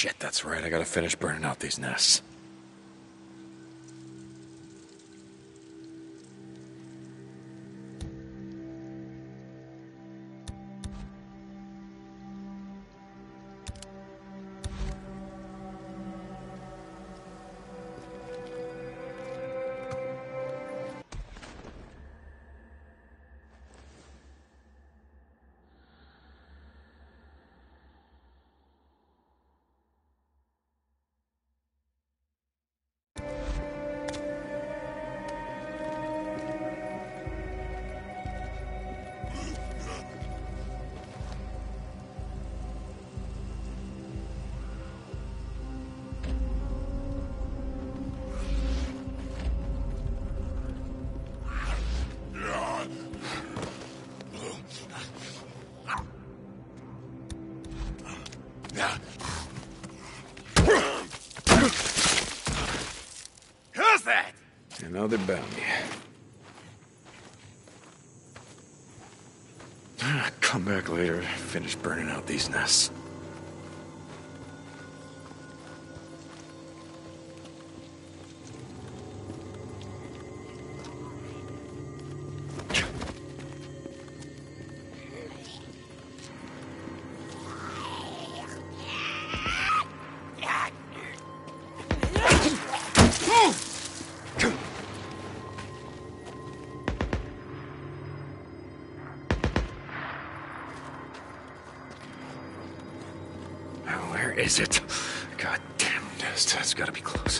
Shit, that's right. I gotta finish burning out these nests. Who's that? Another bounty. Come back later, finish burning out these nests. Where is it? God damn, it's gotta be close.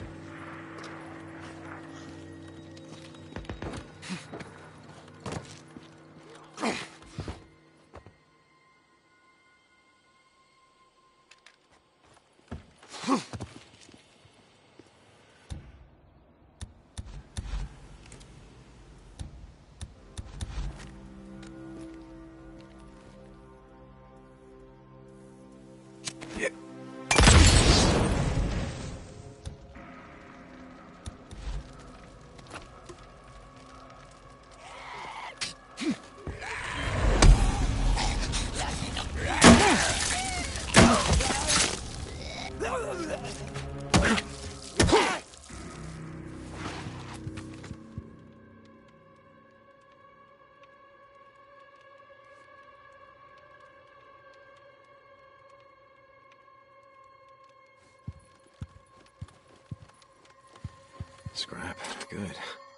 Scrap. Good.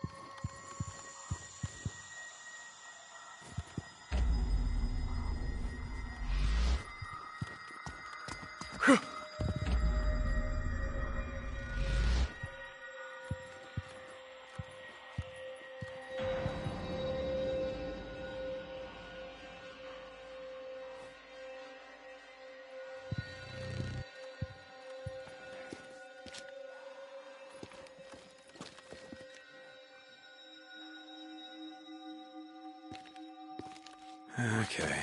Okay.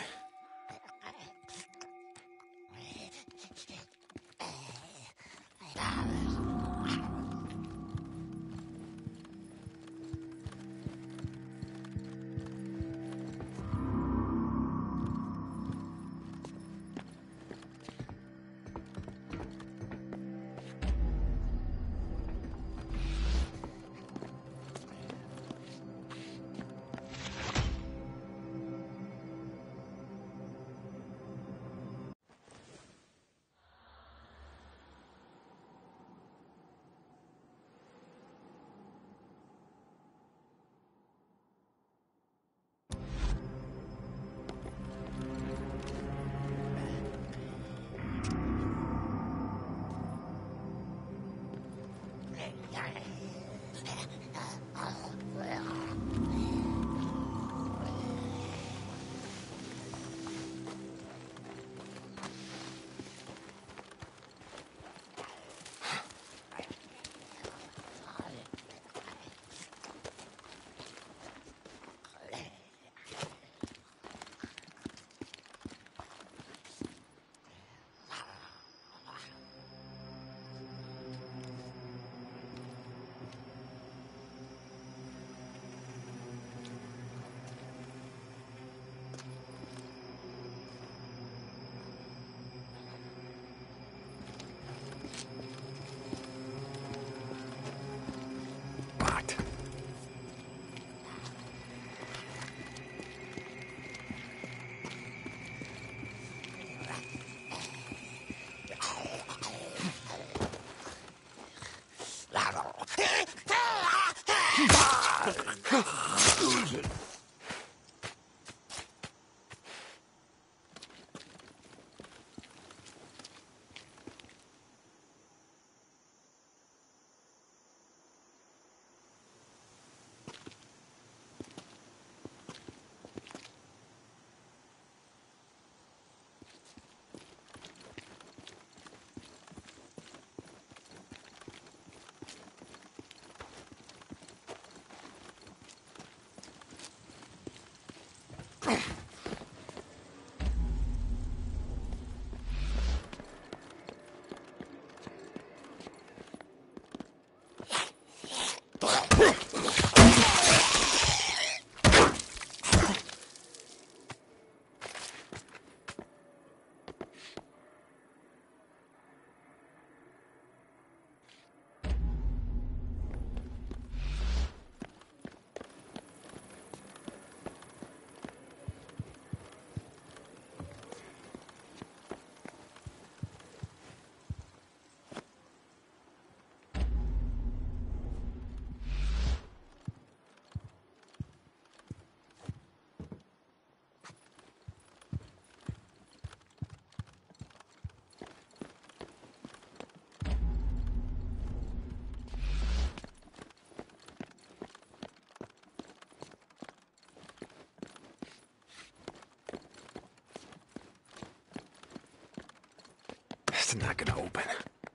not gonna open.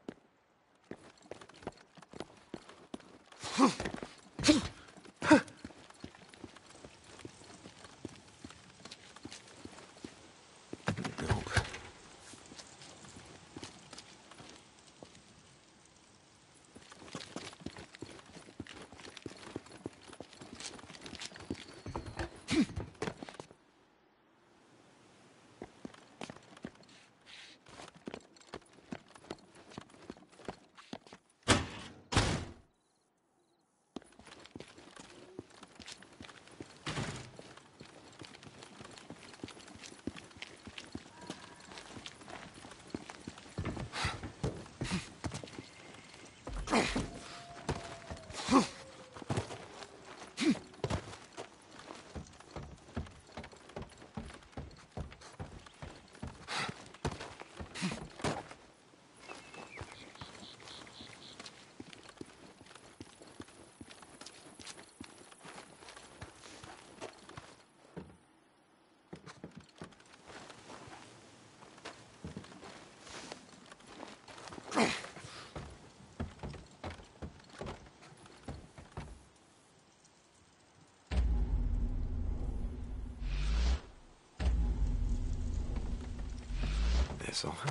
Nope. This'll help.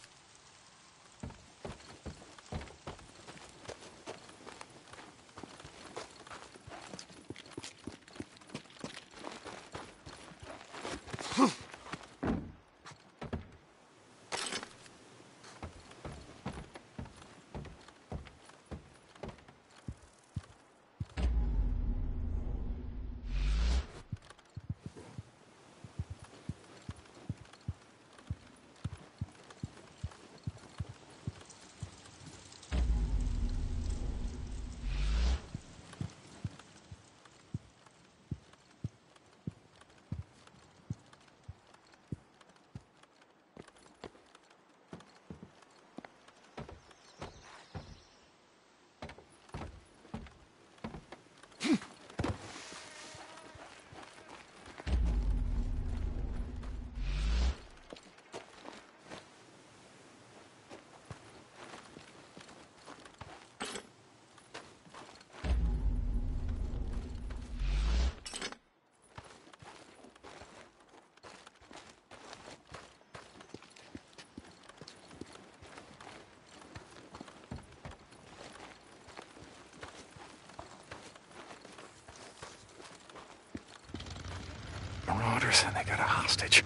Marauders, and they got a hostage.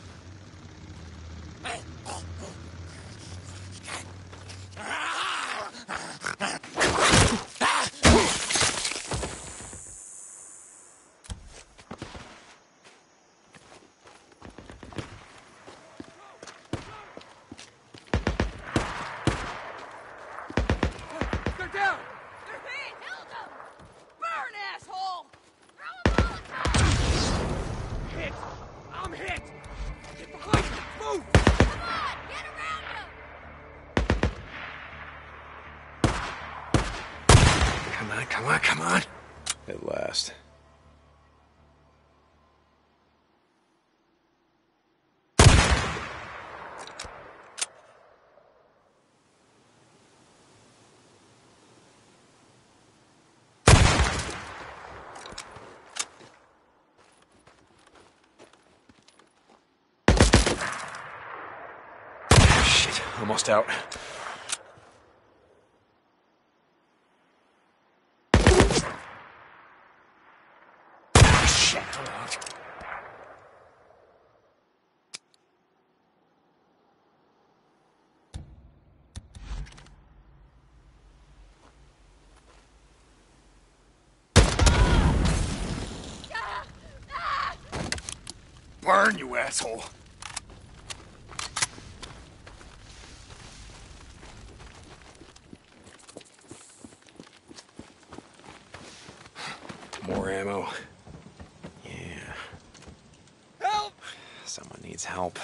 They're down! They're hit! Killed them! Burn, asshole! Throw a Molotov! Hit! I'm hit! Get behind me! Move! Come on! Get around them! Come on, come on, come on. At last. Shit, almost out. Shit, I'm out. Burn, you asshole! More ammo. Yeah. Help! Someone needs help.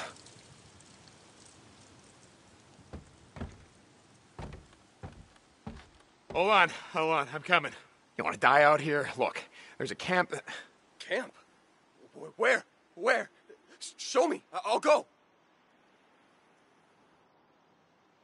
Hold on, I'm coming. You want to die out here? Look, there's a camp. Camp? Where? Where? Show me. I'll go.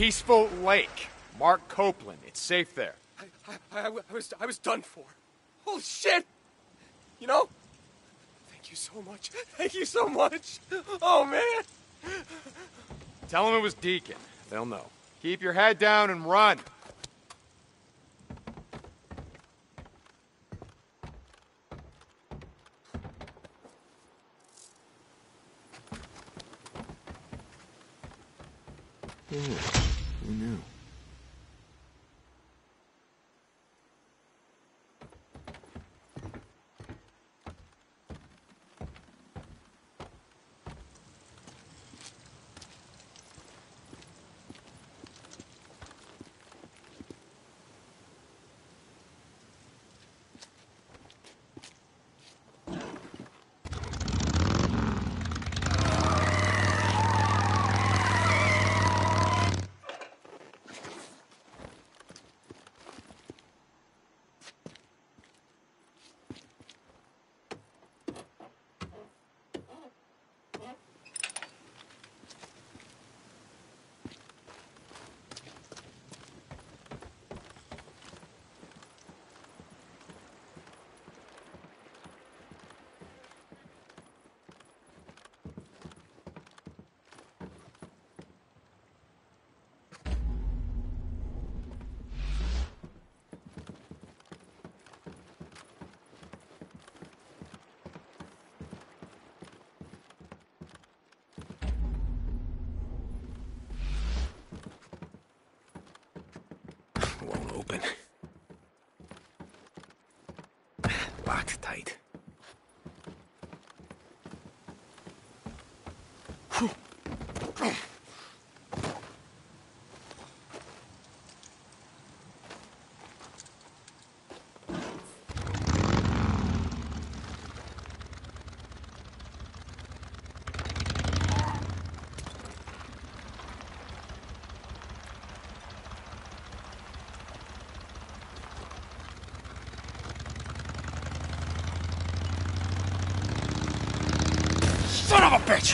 Peaceful Lake. Mark Copeland. It's safe there. I was done for. Holy shit! You know? Thank you so much. Thank you so much. Oh, man. Tell them it was Deacon. They'll know. Keep your head down and run. Yeah, who knew? Won't open. Locked tight. Son of a bitch!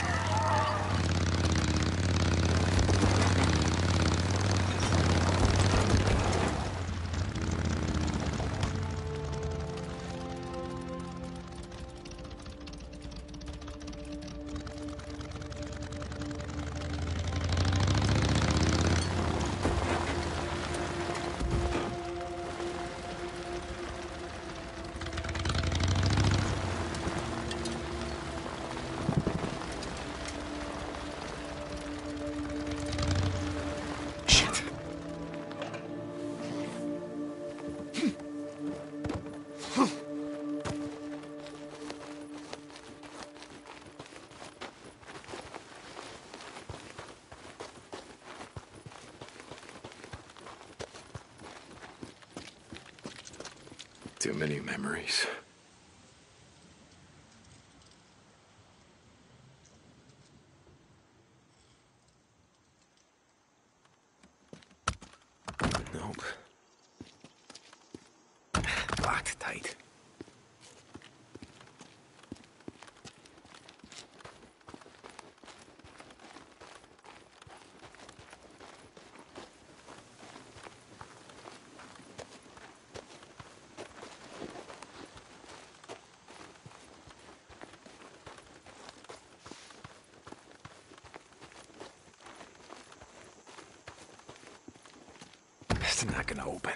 Too many memories. Nope. Locked tight. It's not gonna open.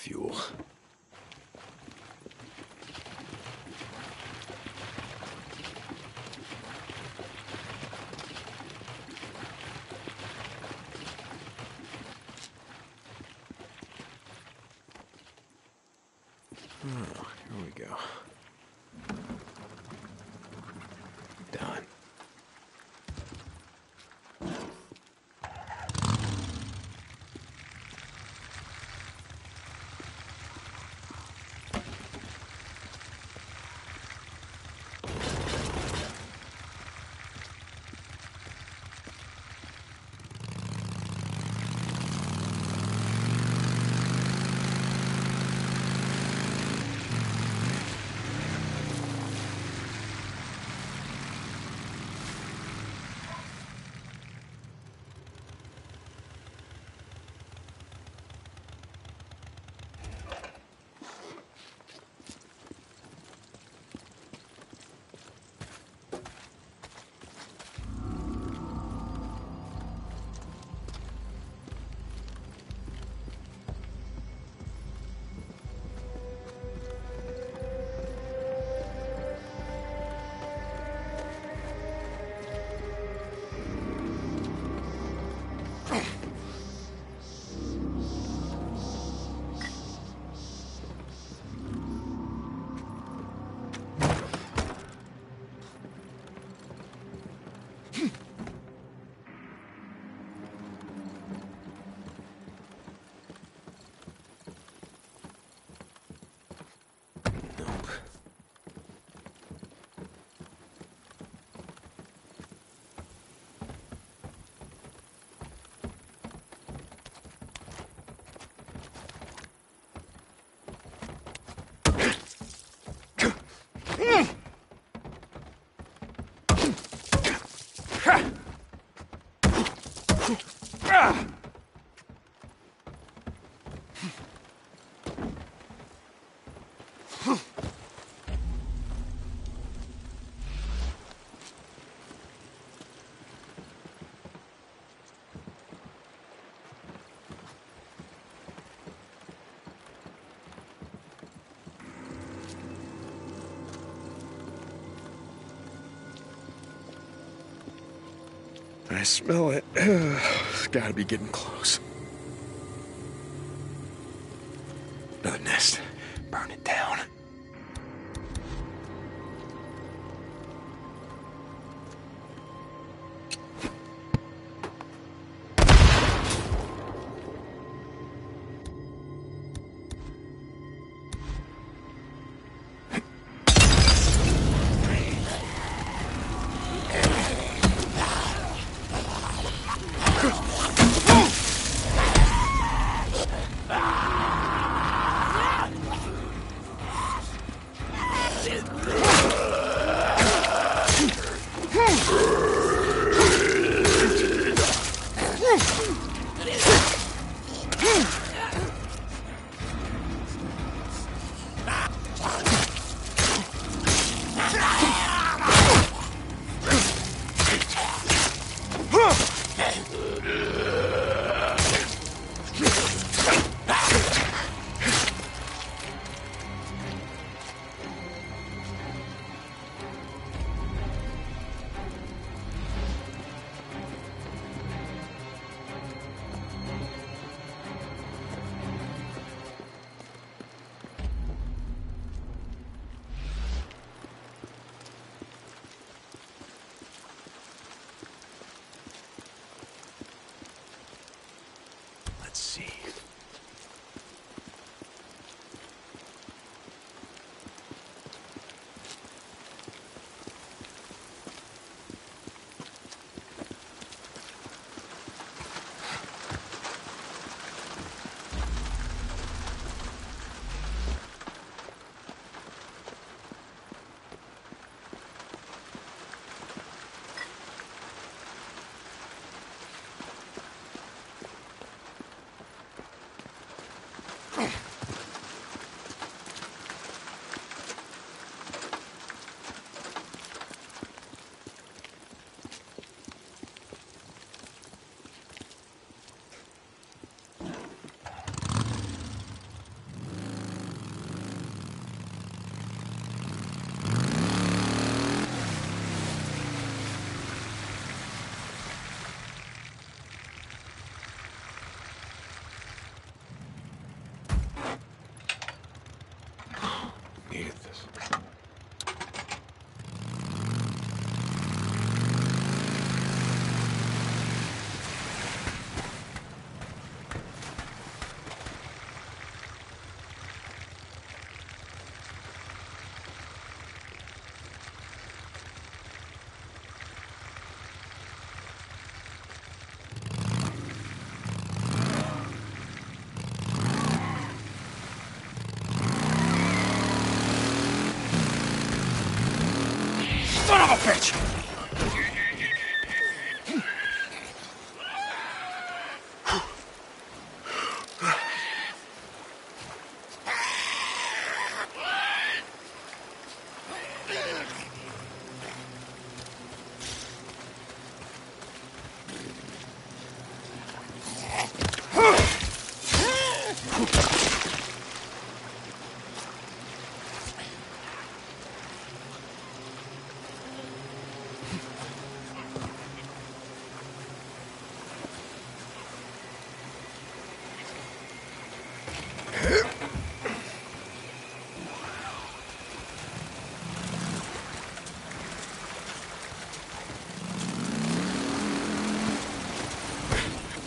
fuel. Oh, here we go. Done. I smell it. It's gotta be getting close. Another nest. Burn it down. Let's see.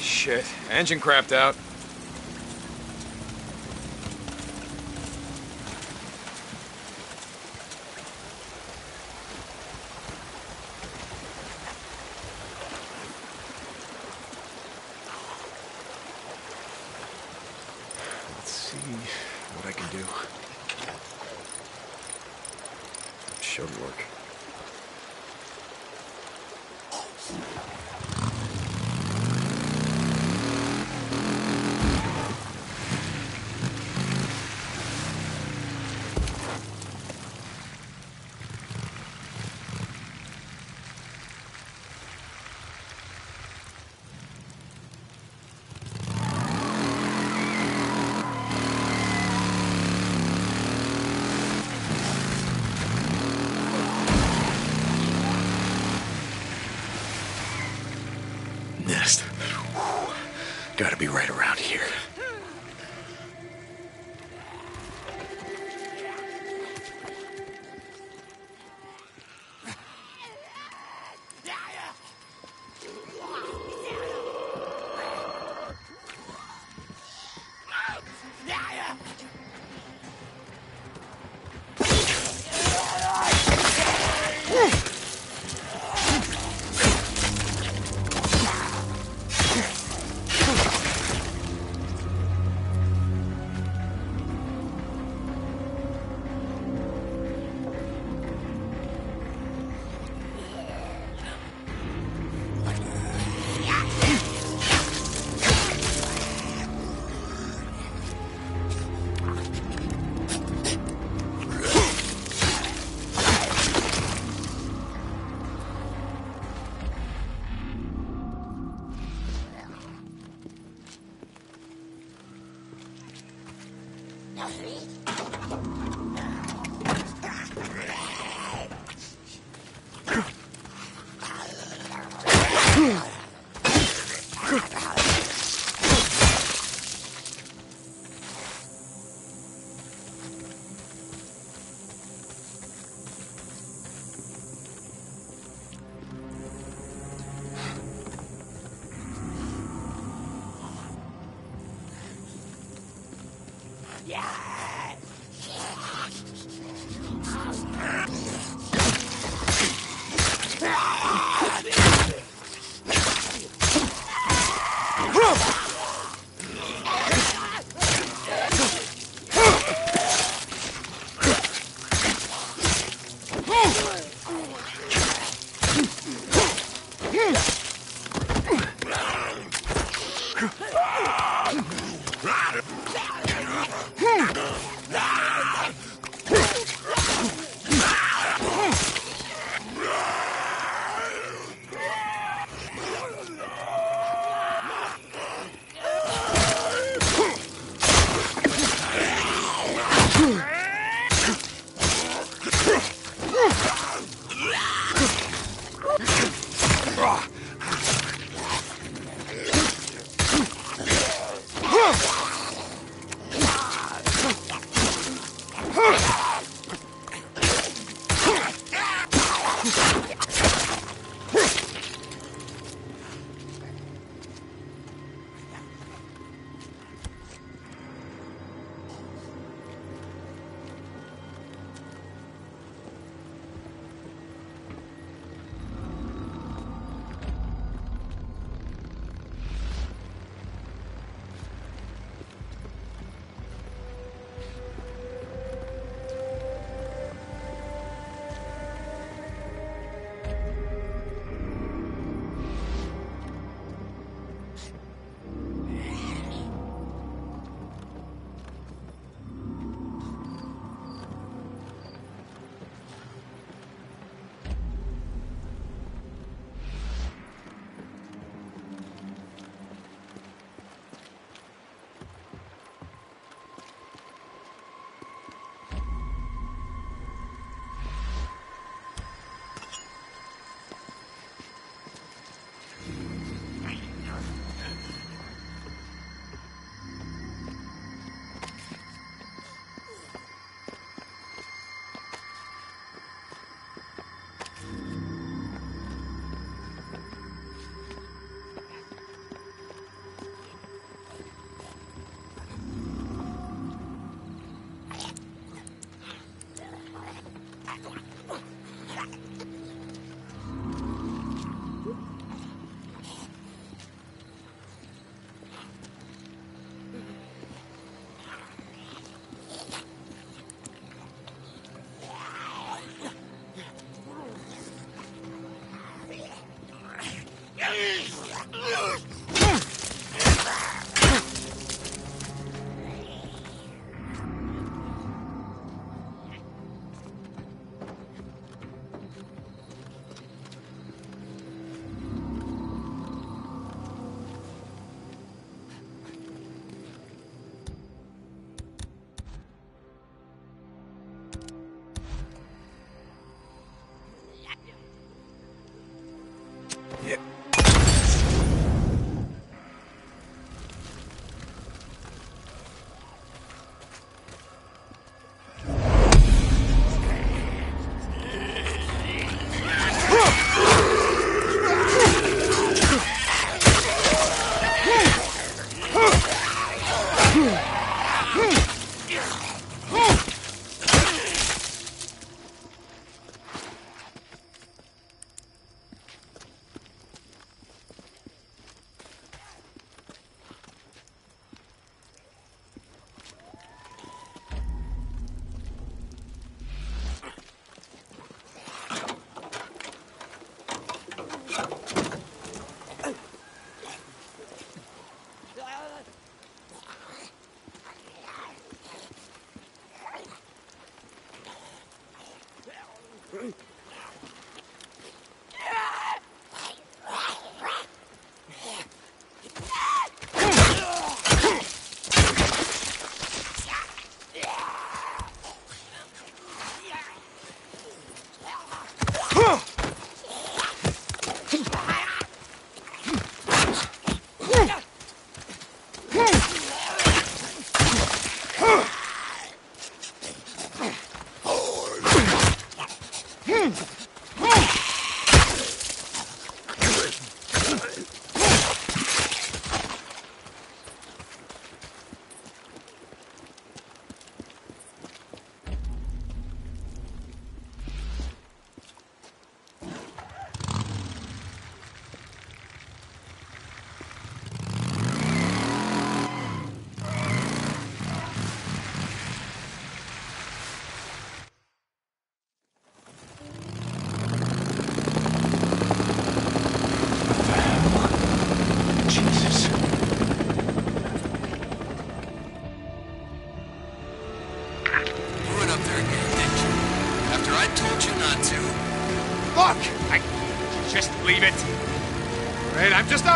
Shit. Engine crapped out. Let's see what I can do. Should work. Nest. Gotta be right around here.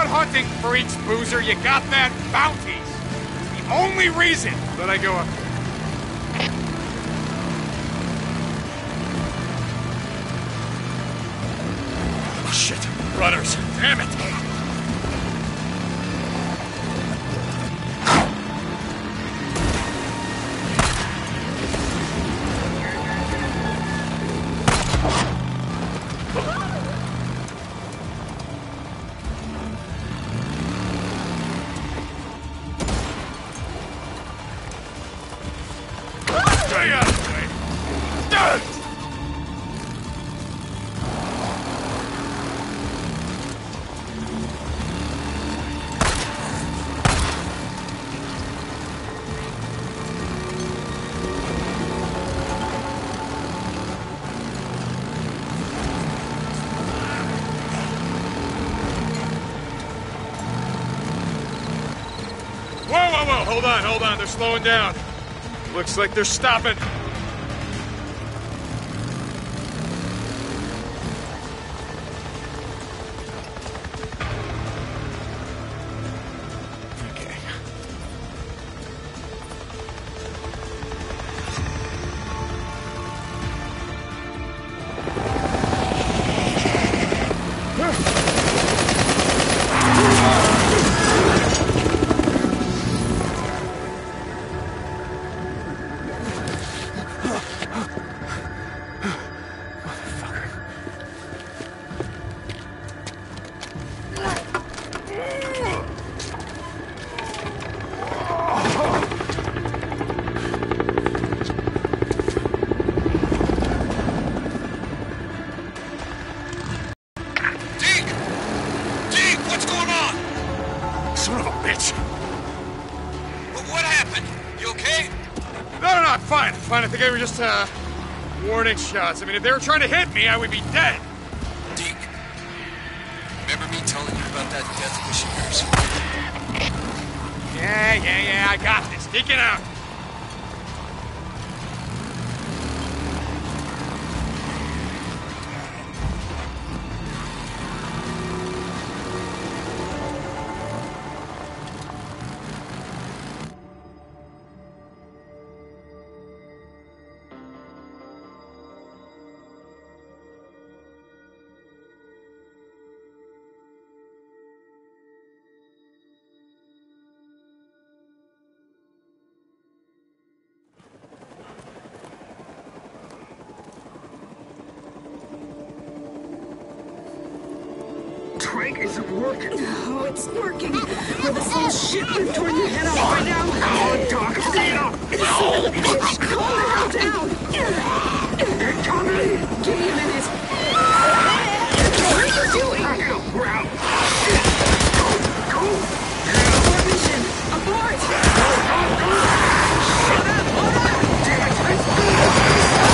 hunting, freaks, boozer. You got that? Bounties. It's the only reason that I go up there. Oh, shit. Runners. Damn it. Hold on, they're slowing down. Looks like they're stopping. Okay. I think they were just, warning shots. I mean, if they were trying to hit me, I would be dead. Deke, remember me telling you about that death wish of yours? Yeah, I got this. Deacon out. Frank isn't working. Oh, it's working. With this little shit you've torn your head off right now. Oh, Doc, Dana. Calm the hell down. Hey, Tommy. Give me a minute. What are you doing? Ground. Go. Abort mission. Abort. Shut up. Hold on. Damn it. Let's go.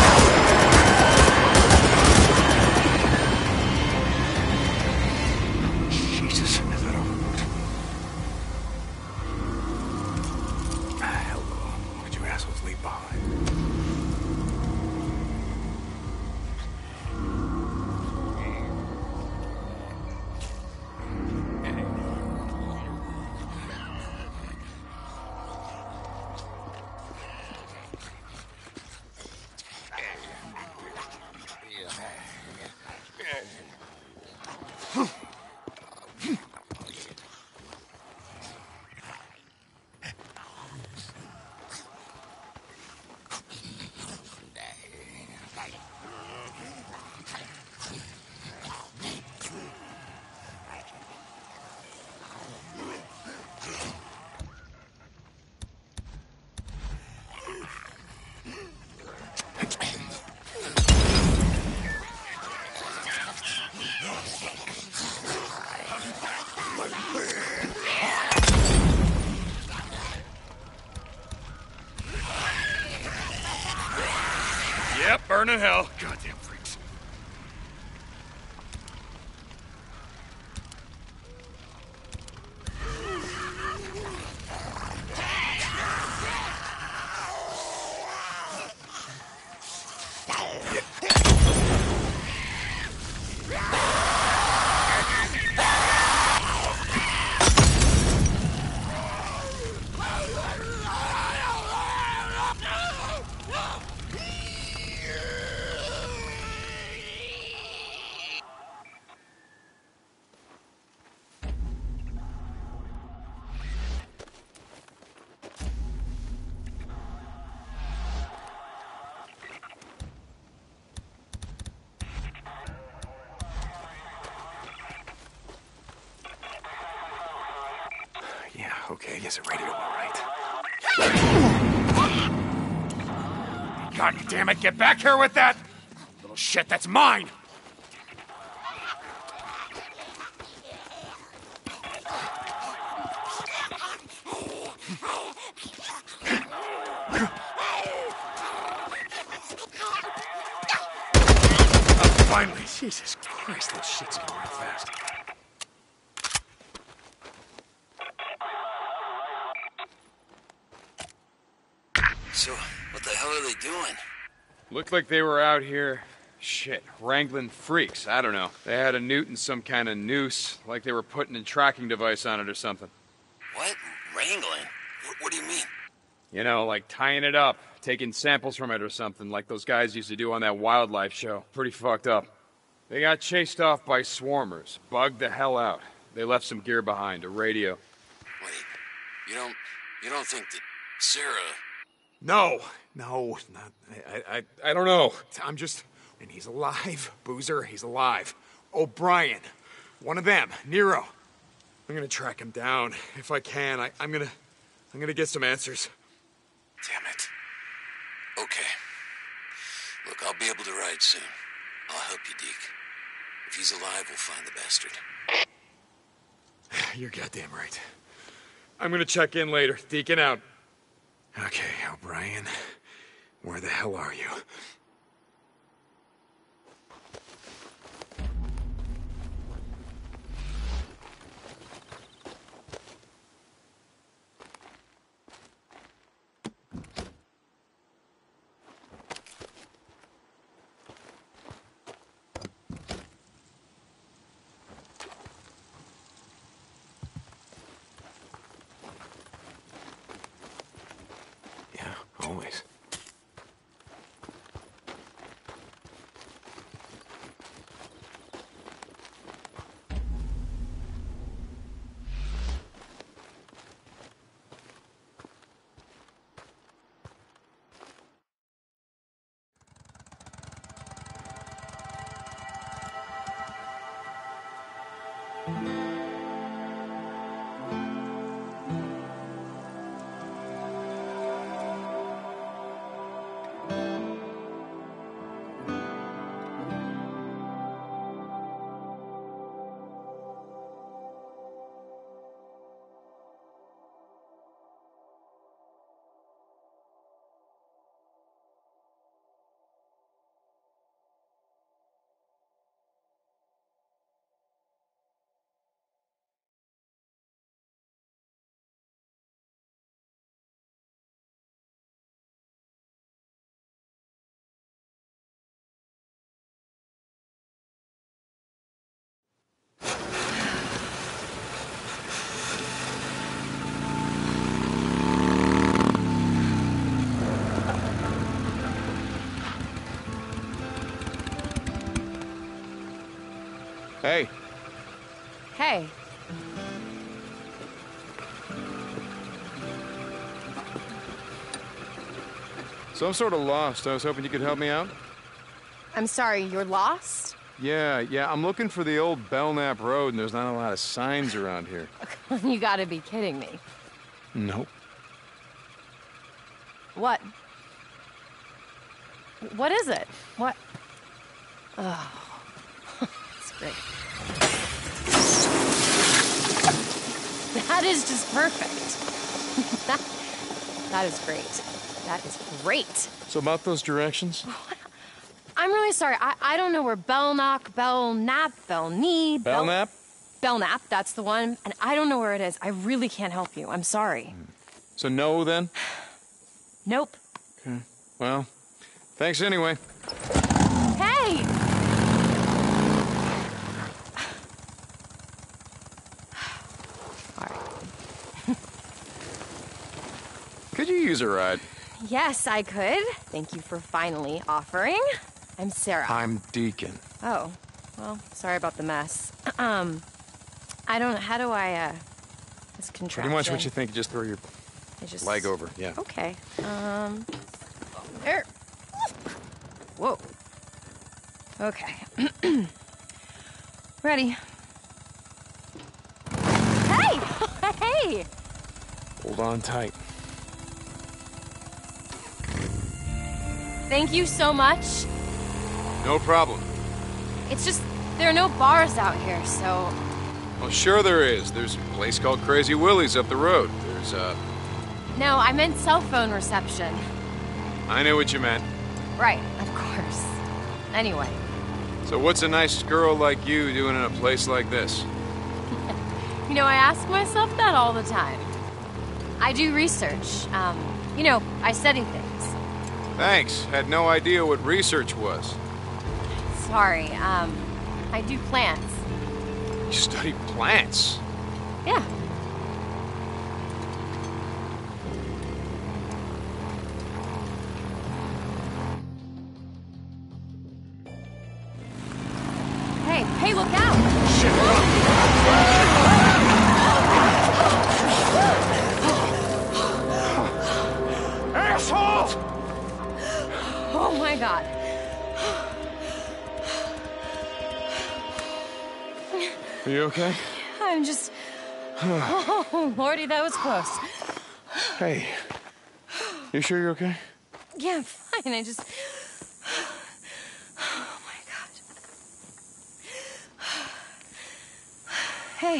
Yep, burn in hell. Goddamn freaks. Okay, is it radio all right? God damn it, get back here with that! Little shit, that's mine! Finally, Jesus Christ, that shit's going real fast. So, what the hell are they doing? Looked like they were out here, shit, wrangling freaks. I don't know. They had a newt and some kind of noose, like they were putting a tracking device on it or something. What? Wrangling? What do you mean? You know, like tying it up, taking samples from it or something, like those guys used to do on that wildlife show. Pretty fucked up. They got chased off by swarmers, bugged the hell out. They left some gear behind, a radio. Wait, you don't think that Sarah... No, not, I don't know. I'm just, and he's alive, Boozer, he's alive. O'Brien, one of them, Nero. I'm gonna track him down if I can. I'm gonna get some answers. Damn it. Okay. Look, I'll be able to ride soon. I'll help you, Deke. If he's alive, we'll find the bastard. You're goddamn right. I'm gonna check in later. Deacon out. Okay, O'Brien, where the hell are you? Always. Hey. Hey. So I'm sort of lost. I was hoping you could help me out. I'm sorry, you're lost? Yeah, I'm looking for the old Belknap Road, and there's not a lot of signs around here. You gotta be kidding me. Nope. What? What is it? What? Oh. That's great. That is just perfect. That is great. That is great. So about those directions? I'm really sorry. I don't know where Belknap, Belknap? Belknap, that's the one. And I don't know where it is. I really can't help you. I'm sorry. So no, then? Nope. Okay. Well, thanks anyway. Hey! All right. Could you use a ride? Yes, I could. Thank you for finally offering. I'm Sarah. I'm Deacon. Oh, well, sorry about the mess. I don't know. How do I, this contraption? Pretty much what you think. Just throw your leg over. Yeah. Okay. There. Whoa. Okay. Ready. Hey! Hey! Hold on tight. Thank you so much. No problem. It's just, there are no bars out here, so... Well, sure there is. There's a place called Crazy Willie's up the road. There's, No, I meant cell phone reception. I knew what you meant. Right, of course. Anyway. So what's a nice girl like you doing in a place like this? You know, I ask myself that all the time. I do research. You know, I study things. Thanks. Had no idea what research was. Sorry, I do plants. You study plants? Yeah. Hey, look out! Asshole! Oh my god. Are you okay? I'm just... Oh, Lordy, that was close. Hey. You sure you're okay? Yeah, I'm fine. I just... Oh my god. Hey.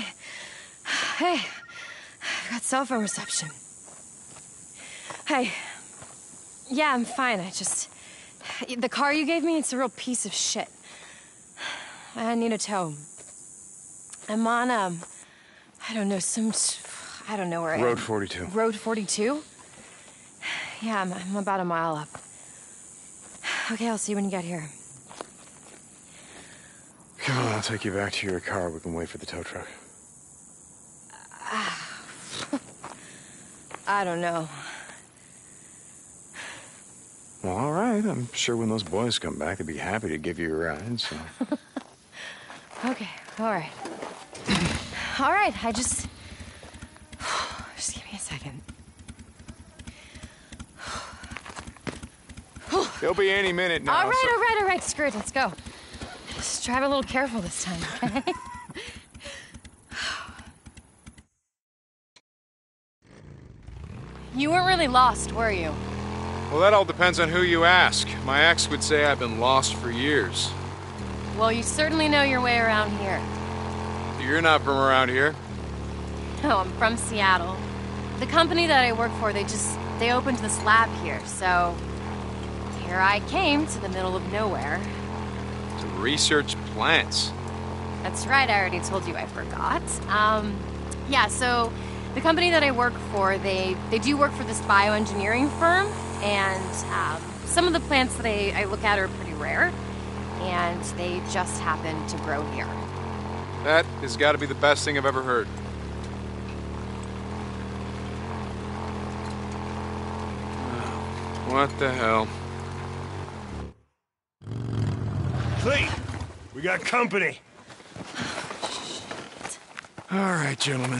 I've got cell phone reception. Hey. Yeah, I'm fine. I just... The car you gave me, it's a real piece of shit. I need a tow. I'm on, I don't know, I don't know where I am. Road 42. Road 42? Yeah, I'm about a mile up. Okay, I'll see you when you get here. Come on, I'll take you back to your car. We can wait for the tow truck. I don't know. Well, all right. I'm sure when those boys come back, they'd be happy to give you a ride, so... Okay, all right. All right, just give me a second. He'll be any minute now. All right, screw it, let's go. Just drive a little careful this time, okay? You weren't really lost, were you? Well, that all depends on who you ask. My ex would say I've been lost for years. Well, you certainly know your way around here. You're not from around here. No, I'm from Seattle. The company that I work for, they opened this lab here, so here I came to the middle of nowhere. To research plants. That's right, I already told you I forgot. Yeah, so the company that I work for, they do work for this bioengineering firm, and some of the plants that I look at are pretty rare, and they just happen to grow here. That has got to be the best thing I've ever heard. What the hell? Clete, we got company. All right, gentlemen.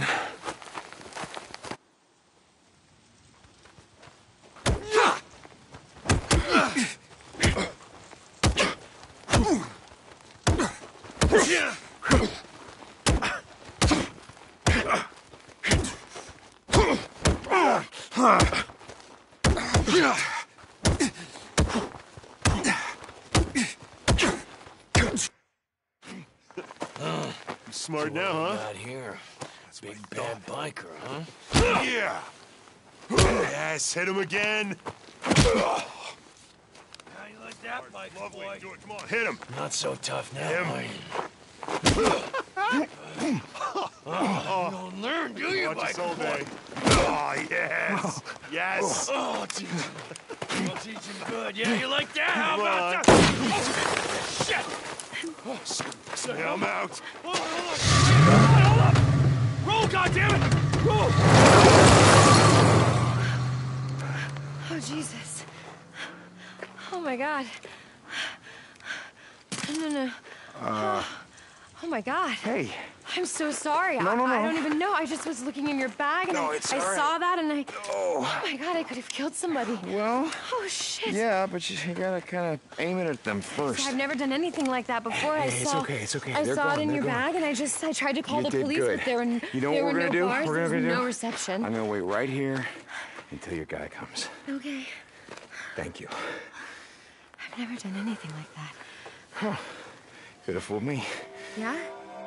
Smart now, huh? Not here. Big bad biker, huh? Yeah. Yes, hit him again. How you like that, biker Lovely. boy? Do it. Come on, hit him. Not so tough now, Him. Mike. You don't learn, do you, Watch us biker all boy? day. Oh, yes. Yes. Oh, I'll teach him. I'll teach him good. Yeah, you like that? How Come about on. that? Shit! Oh, Yeah, I'm out. Hold up! Roll, goddammit! Roll! Oh, Jesus. Oh, my God. No. Oh my God. Hey. I'm so sorry. No. I don't even know. I just was looking in your bag and No, I it's all right. saw that and I. Oh. Oh my God, I could have killed somebody. Well, Oh shit. yeah, but you gotta kind of aim it at them first. I've never done anything like that before. Hey, it's okay. I They're saw it gone, in they're your gone. bag and I tried to call You the did police, good. but there were You know there what were we're no gonna do? bars, We're there was gonna do? no reception. I'm gonna wait right here until your guy comes. Okay. Thank you. I've never done anything like that. Could have fooled me. Yeah?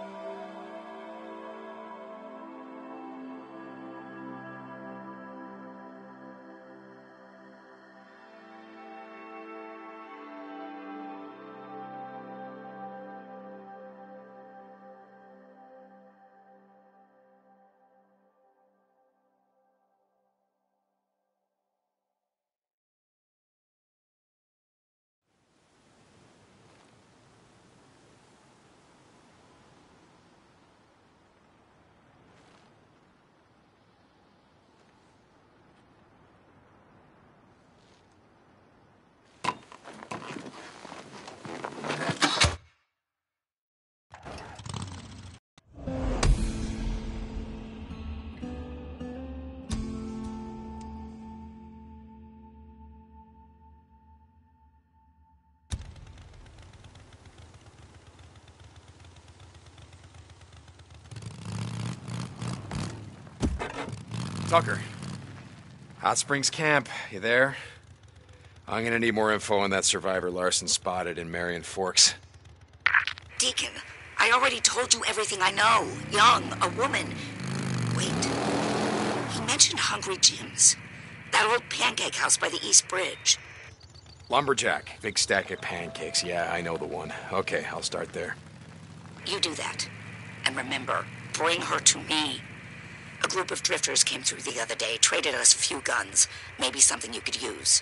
Tucker. Hot Springs Camp, you there? I'm gonna need more info on that survivor Larson spotted in Marion Forks. Deacon, I already told you everything I know. Young, a woman. Wait. He mentioned Hungry Jim's. That old pancake house by the East Bridge. Lumberjack. Big stack of pancakes. Yeah, I know the one. Okay, I'll start there. You do that. And remember, bring her to me. A group of drifters came through the other day, traded us a few guns. Maybe something you could use.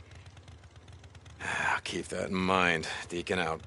I'll keep that in mind. Deacon out.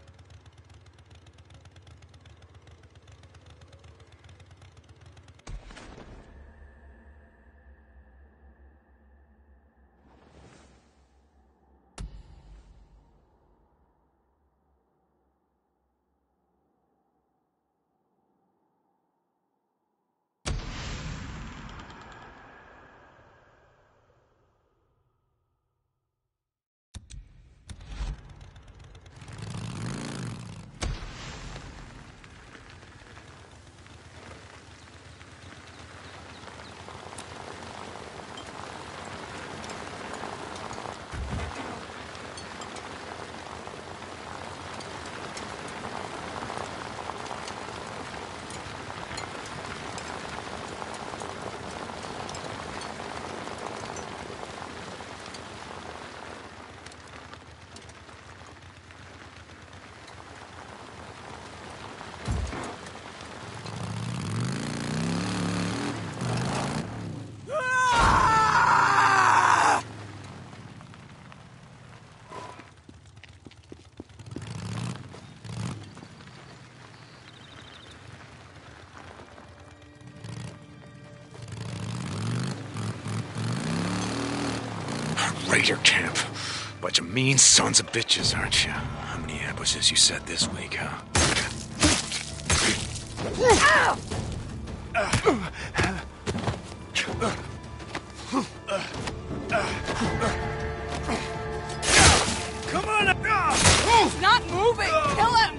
Raider camp. Bunch of mean sons of bitches, aren't you? How many ambushes you set this week, huh? Come on! He's not moving! Kill him!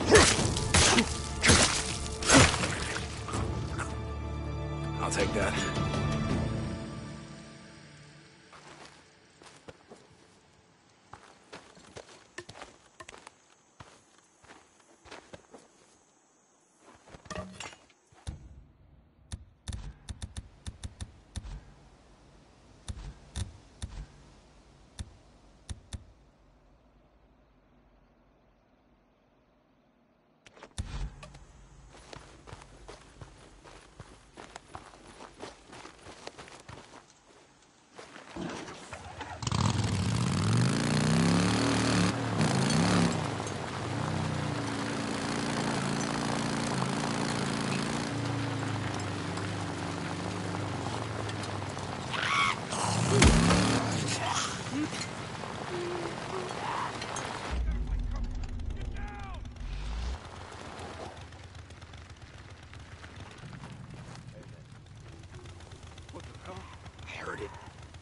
I'll take that. heard it.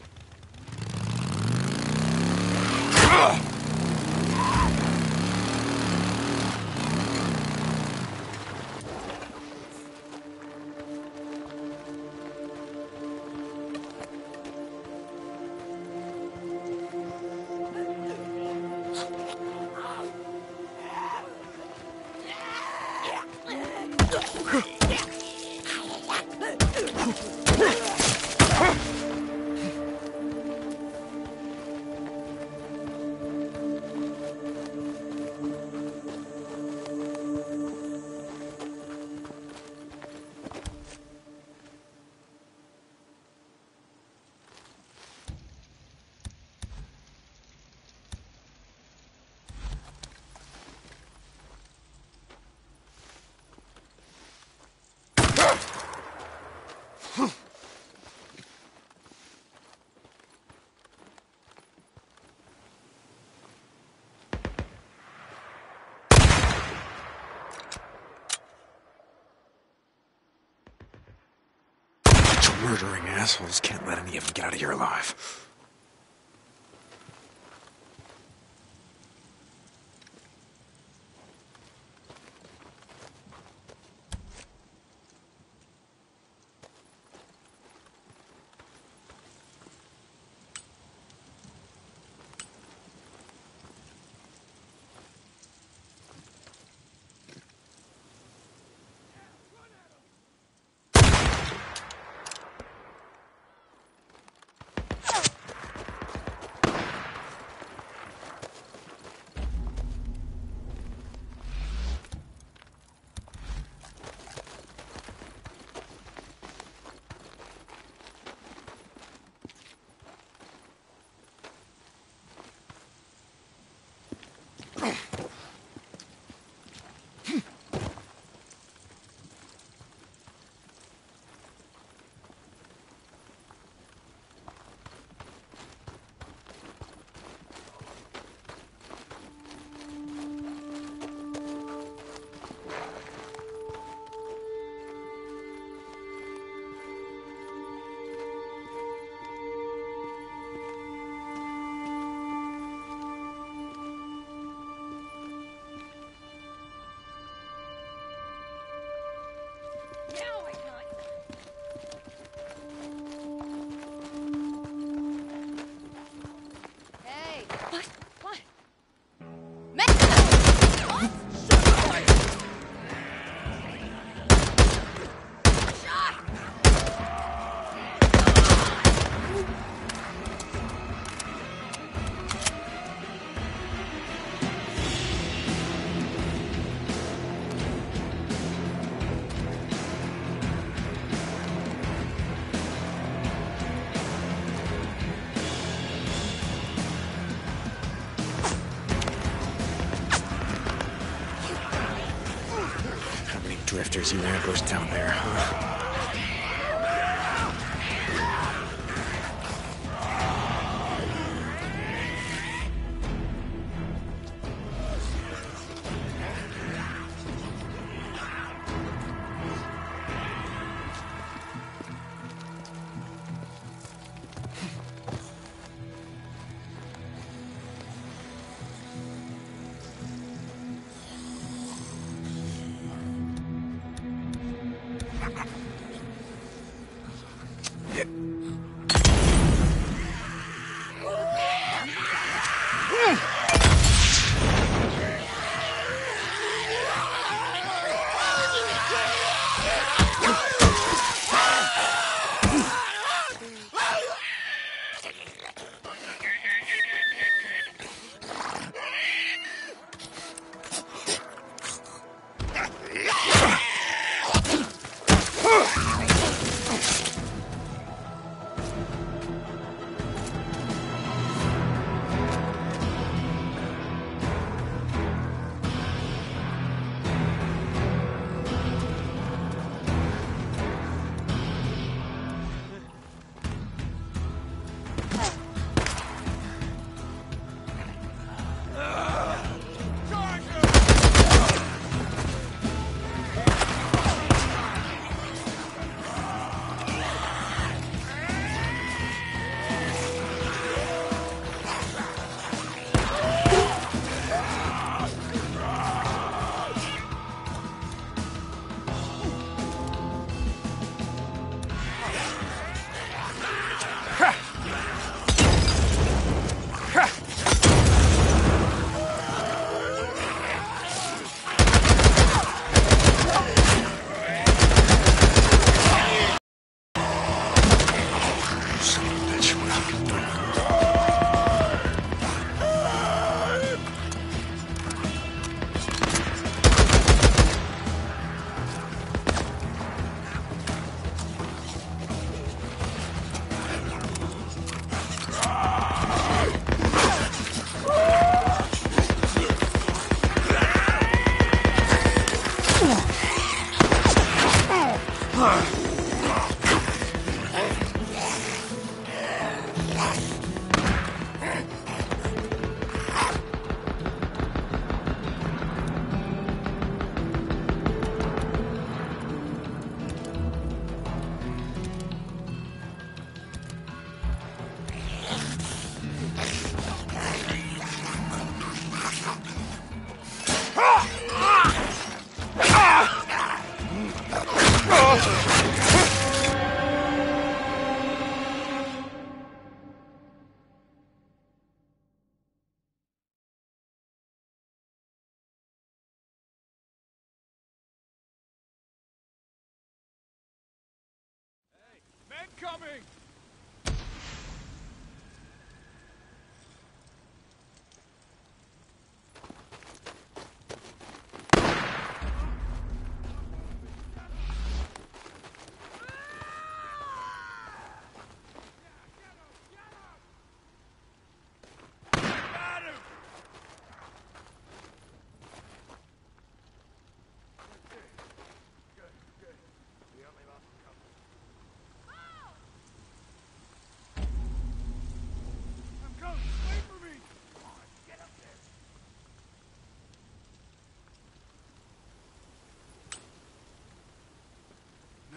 Murdering assholes, can't let any of them get out of here alive. Drifters you ambushed down there, huh?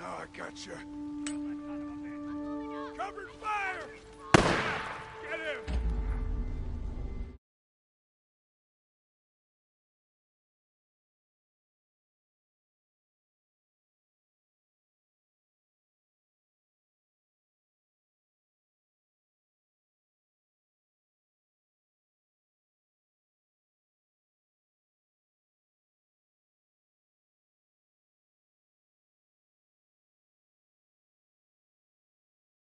Oh, I got you. Covered fire! Get him!